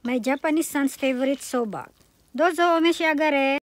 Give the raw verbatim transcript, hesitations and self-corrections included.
My Japanese son's favorite soba. Dozo o召し上がれ.